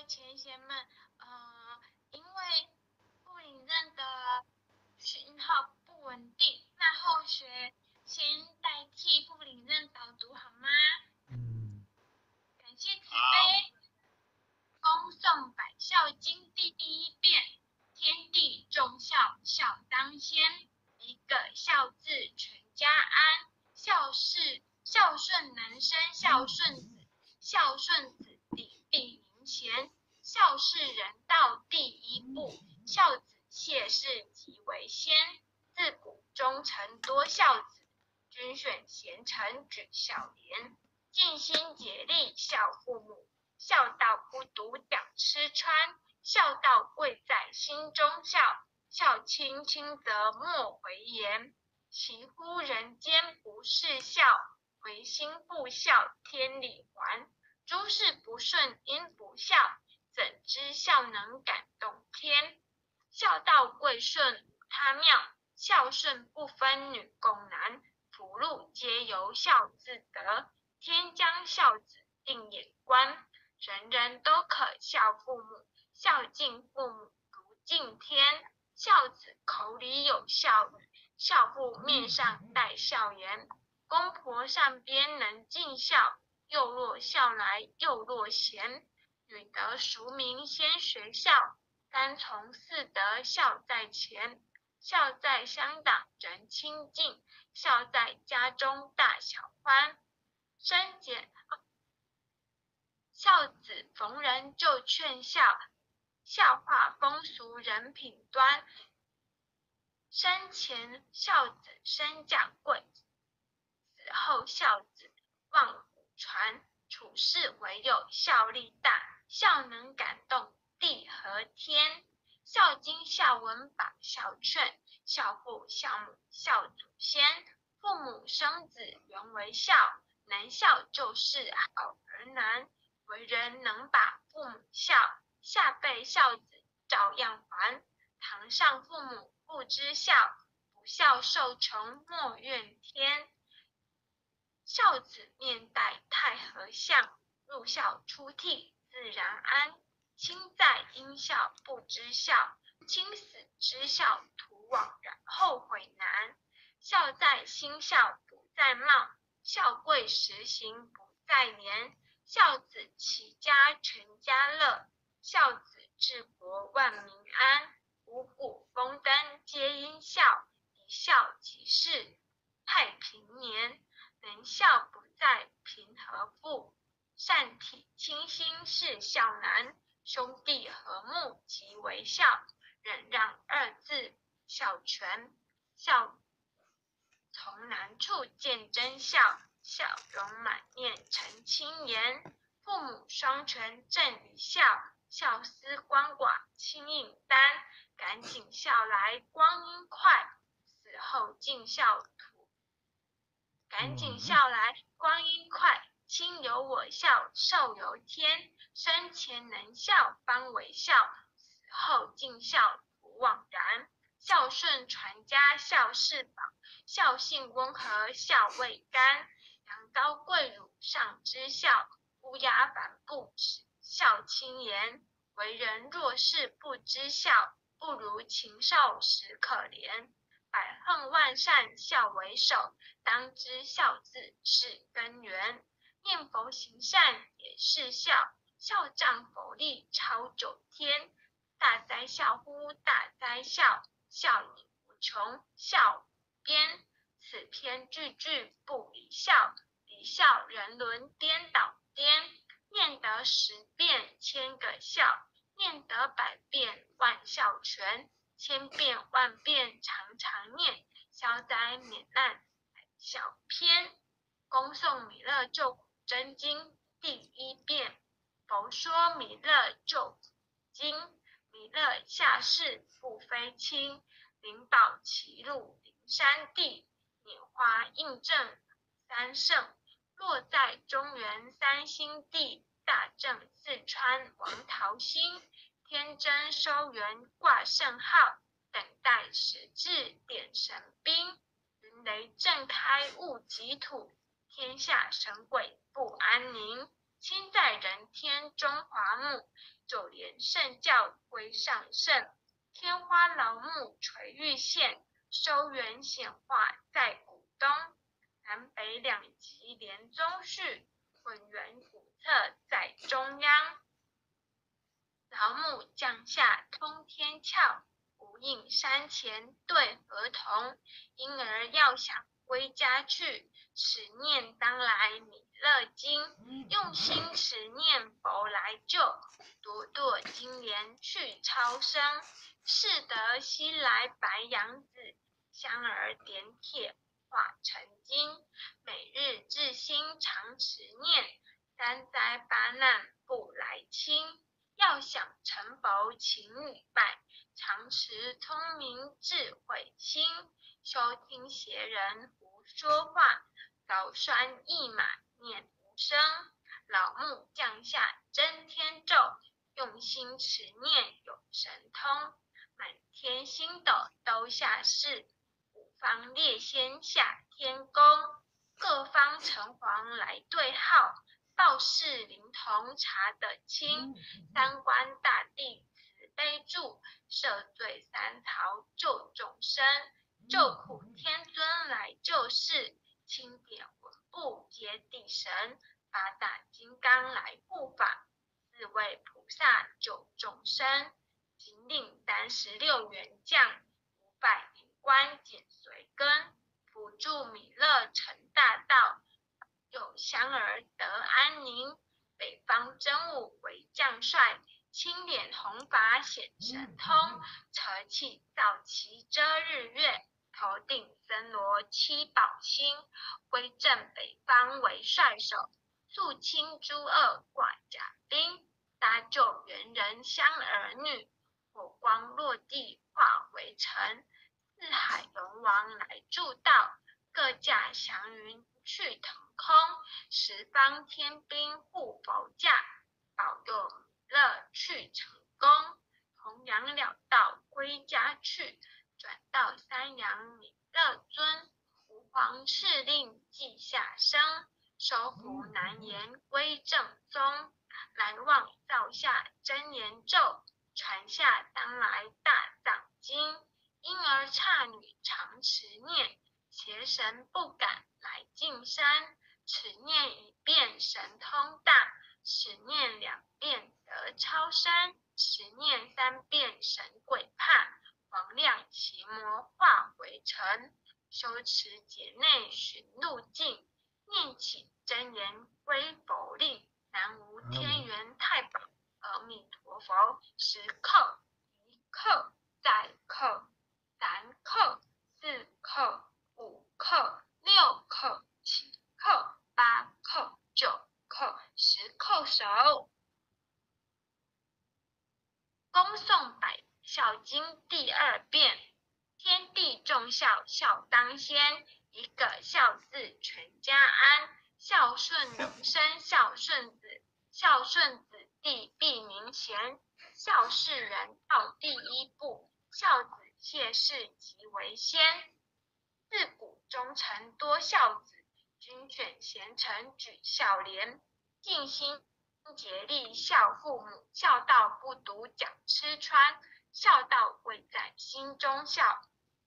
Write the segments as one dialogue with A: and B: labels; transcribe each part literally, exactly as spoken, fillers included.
A: 前贤们，呃，因为布林镇的讯号不稳定，那后学先代替布林镇导读好吗？
B: 嗯，
A: 感谢慈悲。恭诵百孝经第一遍：天地众孝，孝当先。一个孝字，全家安。孝是孝顺男生，孝顺子，孝顺子弟必名贤。孝是人道第一步，孝子谢氏即为先。自古忠臣多孝子，君选贤臣举孝廉。尽心竭力孝父母，孝道不独讲吃穿，孝道贵在心中孝。孝亲轻则莫回言，其乎人间不是孝，回心不孝天理还。诸事不顺因不孝，怎知孝能感动天？孝道贵顺无他妙，孝顺不分女共男，福禄皆由孝自得。天将孝子定眼观，人人都可孝父母，孝敬父母如敬天。孝子口里有孝语，孝父面上带孝言。公婆上边能尽孝，幼弱孝来又若贤。女德淑名先学孝，三从四德孝在前。孝在乡党人亲近，孝在家中大小欢。生节孝子逢人就劝孝，孝化风俗人品端。生前孝子身价贵，死后孝子望虎传。处事唯有孝力大，孝能感动地和天。孝经孝文把孝劝，孝父孝母孝祖先。父母生子原为孝，能孝就是好儿男。为人能把父母孝，下辈孝子照样还。堂上父母不知孝，不孝受穷莫怨天。孝子面带太和相，入孝出涕自然安。亲在因孝不知孝，亲死知孝徒枉然后悔难。孝在心孝不在貌，孝贵实行不在年。孝子齐家全家乐，孝子治国万民安。五谷丰登皆因孝，一孝即是太平年。能孝不在贫和富，善体亲心是孝难。兄弟和睦即为孝，忍让二字孝全。孝从难处见真孝，笑容满面成轻颜。父母双全正于孝，孝思鳏寡轻应担。赶紧孝来光阴快，死后尽孝图。赶紧孝来光阴快，亲有我孝寿由天。生前能孝方为孝，死后尽孝徒枉然。孝顺传家孝是宝，孝性温和孝未干。羊羔跪乳上知孝，乌鸦反哺齿孝亲言。为人若是不知孝，不如禽兽实可怜。百恨万善孝为首，当知孝字是根源。念佛行善也是孝，孝仗佛力超九天。大哉孝乎大哉孝，孝已无穷孝边。此篇句句不离孝，离孝人伦颠倒颠。念得十遍千个孝，念得百遍万孝全。千遍万遍常常念，消灾免难小篇。恭诵弥勒救苦真经第一遍。佛说弥勒救苦经，弥勒下世不非轻。灵宝齐入灵山地，拈花印证三圣。落在中原三星地，大正四川王桃心。天真收元挂圣号，等待时至点神兵。云雷震开雾极土，天下神鬼不安宁。 亲在人天中华木，九连圣教归上圣。天花老木垂玉县，收园显化在古东。南北两极连宗序，混元古册在中央。老木降下通天窍，无影山前对河童。婴儿要想归家去，持念当来弥勒经。用心持念佛来救，朵朵金莲去超生。是得西来白杨子，香儿点铁化成金。每日至心常持念，三灾八难不来侵。要想成佛请你拜，常持聪明智慧心。休听邪人胡说话，高拴一马念无声。老木降下真天咒，用心持念有神通。满天星斗都下世，五方列仙下天宫。各方城隍来对号，报事灵童查得清。三官大帝慈悲助，赦罪三曹救众生。救苦天尊来救世，钦点文部接地神。八大金刚来护法，四位菩萨救众生。金令三十六员将，五百灵官紧随跟。辅助弥勒成大道，有香儿得安宁。北方真武为将帅，青脸红发显神通。车气造旗遮日月，头顶森罗七宝星。威震北方为帅首，肃清诸恶挂甲兵。搭救猿人香儿女，火光落地化为尘。四海龙王来助道，各驾祥云去腾空。十方天兵护佛驾，保佑弥勒去成功。弘扬了道归家去，转到三阳弥勒尊。吾皇敕令记下生，收服难言归正宗。来往造下真言咒，传下当来大藏经。婴儿刹女常持念，邪神不敢来近山。此念一遍神通大，此念两遍得超山。此念三遍神鬼怕，黄亮奇魔化回尘。修持劫内寻路径，念起真言归佛令。南无天元太保阿弥陀佛。十叩一叩再叩，三叩四叩五叩六叩七叩八叩九叩十叩首。恭诵百孝经第二遍。天地众孝，孝当先。一个孝字，全家安。孝顺荣生孝顺子，孝顺子弟必名贤。孝事人道第一步，孝子谢氏即为先。自古忠臣多孝子，君选贤臣举孝廉。尽心竭力孝父母，孝道不独讲吃穿。孝道贵在心中孝。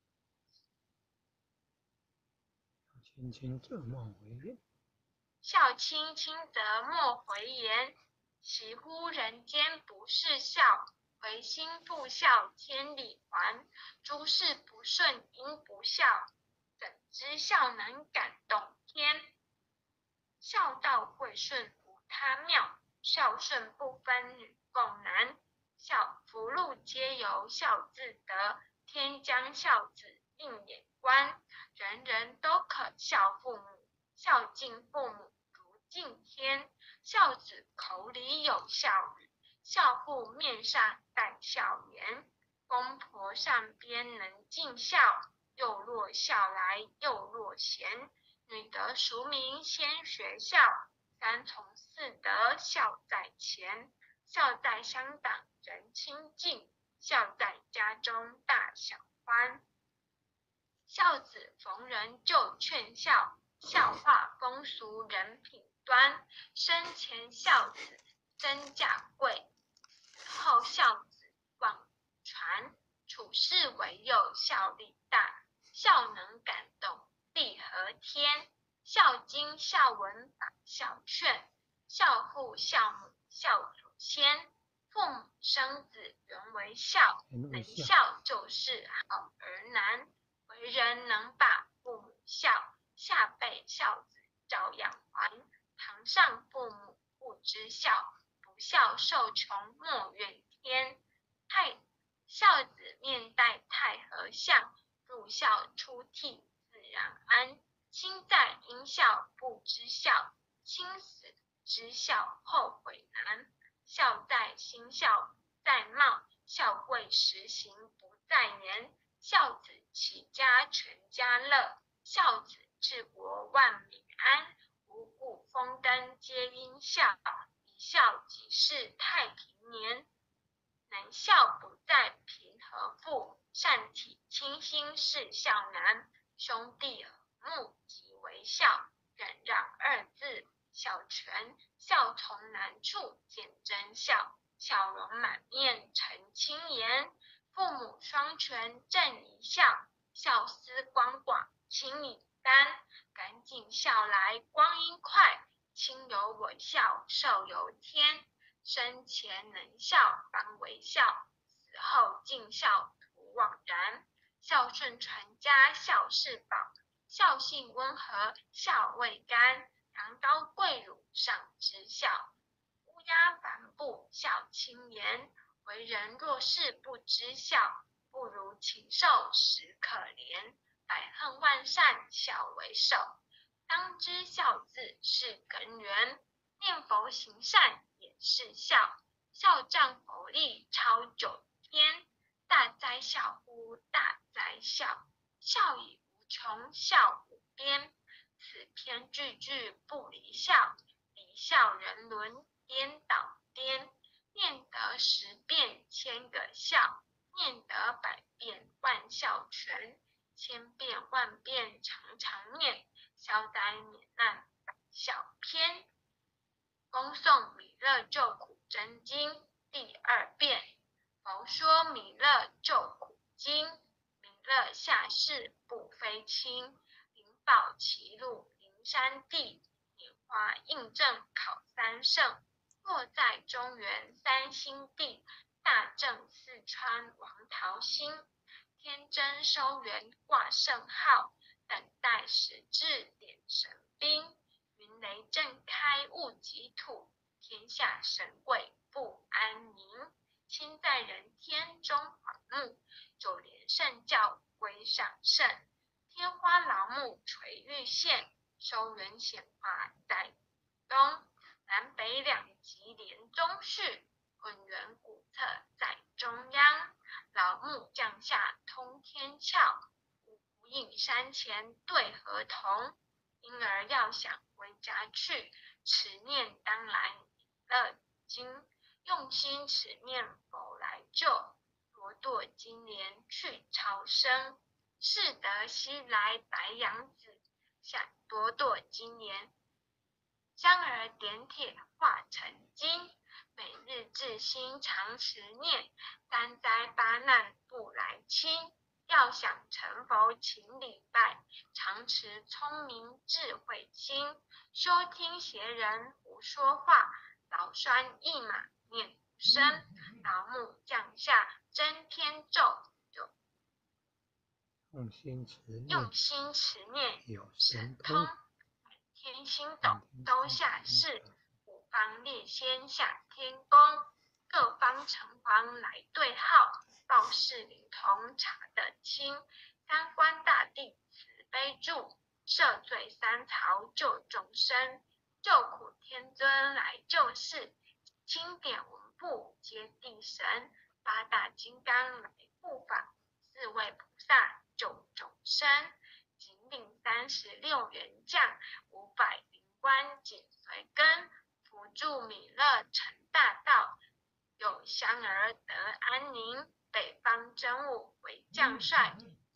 B: 亲亲则莫回言，
A: 孝亲亲则莫回言。惜乎人间不是孝，唯心复孝千里还。诸事不顺因不孝，怎知孝能感动天？孝道贵顺无他妙，孝顺不分女共男。孝福禄皆由孝自得，天将孝子应眼观。人人都可孝父母，孝敬父母如敬天。孝子口里有孝语，孝父面上带孝言。公婆上边能尽孝，又若孝来又若贤。女得淑名先学孝，三从四德孝在前。孝在乡党人亲近，孝在家中大小欢。孝子逢人就劝孝，孝化风俗人品端。生前孝子身价贵，死后孝子广传。处世为幼，效力大，孝能感动地和天。孝经孝文法孝劝，孝父孝母孝祖先。父母生子原为孝，能孝就是好儿男。为人能把父母孝，下辈孝子照样还。堂上父母不知孝，不孝受穷莫怨天。太孝子面带太和相，入孝出悌自然安。亲在应孝不知孝，亲死知孝后悔难。孝在心孝在貌，孝贵实行不在言。孝子齐家全家乐，孝子治国万民安。五谷丰登皆因孝，一孝即是太平年。能孝不在贫和富，善体亲心是孝难。兄弟和睦即为孝，忍让二字孝全。孝从难处见真孝，笑容满面成轻颜。父母双全正一孝，孝思光广亲以担。赶紧孝来光阴快，亲有我孝寿有天。生前能孝方为孝，死后尽孝徒枉然。孝顺传家孝是宝，孝性温和孝未干。羊羔跪乳上知孝，乌鸦反哺孝亲言。为人若是不知孝，不如禽兽实可怜。百恨万善孝为首，当知孝字是根源。念佛行善也是孝，孝仗佛力超九天。大哉孝乎大哉孝，孝以无穷孝无边。此篇句句不离孝，离孝人伦颠倒颠。念得十遍千个孝，念得百遍万孝全。千遍万遍常常念，消灾免难百孝篇。恭诵弥勒救苦真经第二遍。佛说弥勒救苦经，弥勒下世不非轻。灵宝齐入灵山地，拈花印证考三圣。落在中原三星地，大正四川王桃心。天真收元挂圣号，等待时至点神兵。云雷震开物极土，天下神鬼不安宁。亲在人天中华木，九连圣教归上圣。天花劳木垂玉线，收元显化在东。南北两极连中续，浑圆古册在中央。老木降下通天窍，无影山前对合同。因而要想回家去，持念当来弥勒经。用心持念佛来救，罗堕金莲去超生。是得西来白羊子，想多堕金莲。香儿点铁化成金，每日至心常持念，三灾八难不来侵。要想成佛请礼拜，常持聪明智慧心。收听邪人胡说话，劳栓一马念无声。老木降下真天咒，
B: 用心持念，
A: 用心持念
B: 有
A: 神
B: 神通。
A: 通。天星斗都下世，五方列仙下天宫。各方城隍来对号，报事灵童查得清。三官大帝慈悲助，赦罪三曹救众生。救苦天尊来救世，钦点文部接地神。八大金刚来护法，四位菩萨救众生。仅领三十六员将，五百灵官紧随跟。辅助弥勒成大道，有香儿得安宁。北方真武为将帅，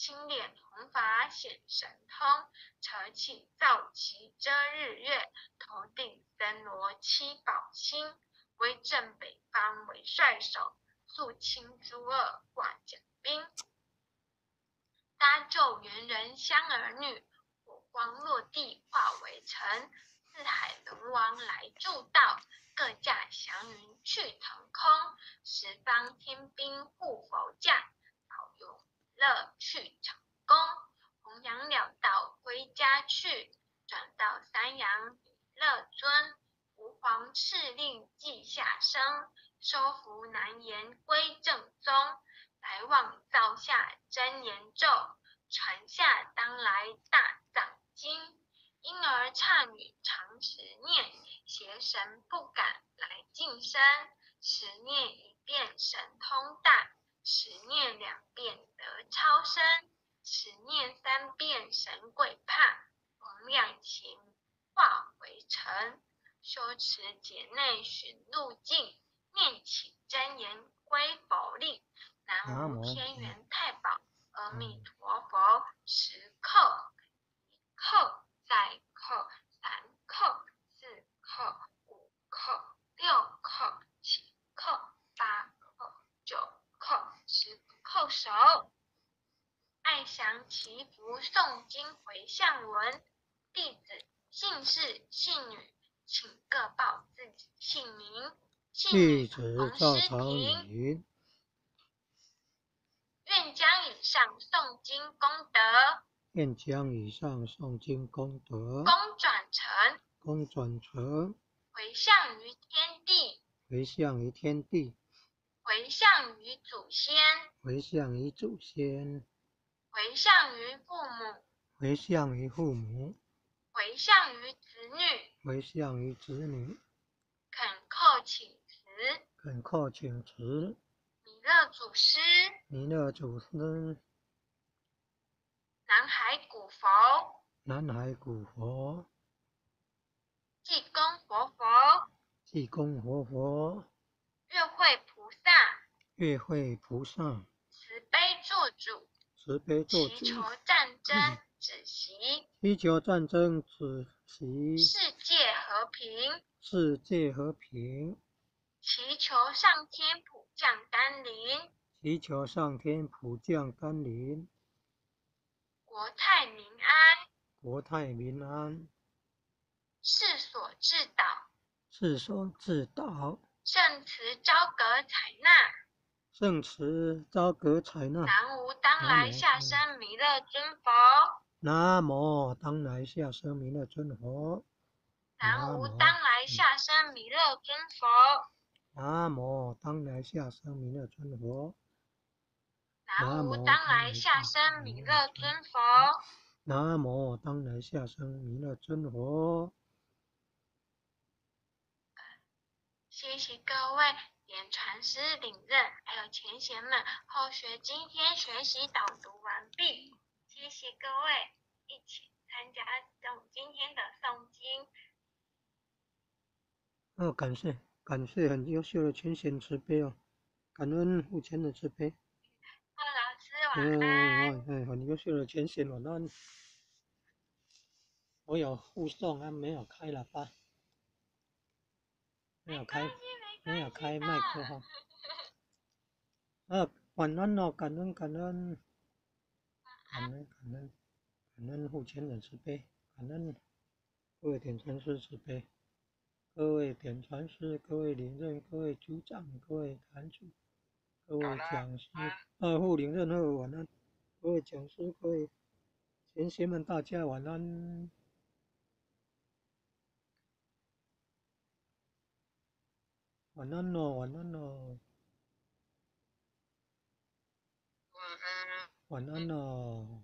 A: 青脸铜发显神通，扯起皂旗遮日月，头顶森罗七宝星，威震北方为帅首，肃清诸恶挂甲兵。搭救猿人香儿女，火光落地化为尘。四海龙王来助道，各驾祥云去腾空。十方天兵护佛驾，保佑乐去成功。弘扬了道归家去，转到三阳弥勒尊。吾皇敕令记下生，收服难言归正宗。来往造下真言咒，传下当来大藏经。婴儿刹女常持念，邪神不敢来近身。十念一遍神通大，十念两遍得超生，十念三遍神鬼怕。逢两情化回尘，修持劫内寻路径，念起真言归佛令。南无天元太保阿弥陀佛，十叩一叩再叩三叩四叩五叩六叩七叩八叩九叩十叩首。爱详祈福诵经回向文，弟子姓氏姓女，请各报自己姓名。姓女
B: 弟子
A: 洪诗
B: 赵长
A: 婷，
B: 云，
A: 愿将以上诵经功德，
B: 愿将以上诵经功德，
A: 功转成，
B: 功转成，
A: 回向于天地，
B: 回向于天地，
A: 回向于祖先，
B: 回向于祖先，
A: 回向于父母，
B: 回向于父母，
A: 回向于子女，
B: 回向于子女，
A: 恳叩请辞，
B: 恳叩请辞，
A: 弥勒祖师，
B: 弥勒祖师，
A: 南海古佛，
B: 南海古佛，
A: 济公活佛，
B: 济公活佛，
A: 月会菩萨，
B: 月会菩萨，
A: 慈悲做主，
B: 慈悲做主，
A: 祈求战争止息，
B: 祈求战争止息，
A: 世界和平，
B: 世界和平，
A: 祈求上天普降甘霖，
B: 祈求上天普降甘霖，
A: 国泰民安，
B: 国泰民安，
A: 世所至导，
B: 世所至导，
A: 圣慈昭阁采纳，
B: 圣慈昭阁采纳。
A: 南无当来下生弥勒尊佛，
B: 南无当来下生弥勒尊佛，
A: 南无当来下生弥勒尊佛，
B: 南无当来下生弥勒尊佛，
A: 南无当来下生弥勒尊佛。
B: 南无当来下生弥勒尊佛。
A: 谢谢各位点传师领任，还有前贤们，后学今天学习导读完毕。谢谢各位一起参加我今天的诵经。
B: 哦，感谢感谢很优秀的全贤慈悲哦，感恩父亲的慈悲。
A: 哦，老师晚安。
B: 嗯，哎，很优秀的全贤晚安。我有附送啊，没有开喇叭，没有开，没有开麦克风。啊，晚安哦，感恩感恩，感恩感恩，感恩父亲的慈悲，感恩各位点传师慈悲，各位点传师，各位领任，各位组长，各位坛主，各位讲师，二副领任二晚安，各位讲师，各位贤贤们，大家晚安。晚安哦，晚安哦，晚安哦。